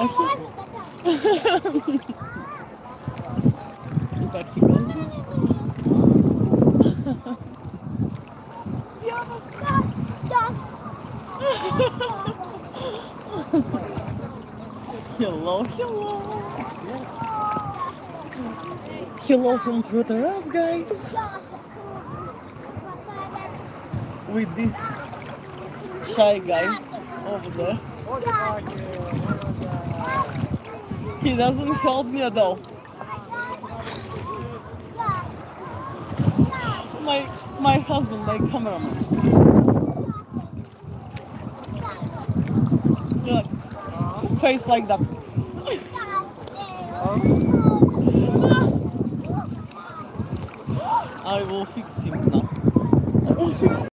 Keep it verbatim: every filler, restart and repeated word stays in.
But he goes. Hello, hello. Hello from Twitter, guys. With this shy guy over there. He doesn't help me at all. My my husband, my cameraman. Look, face like that. I will fix him now. I will fix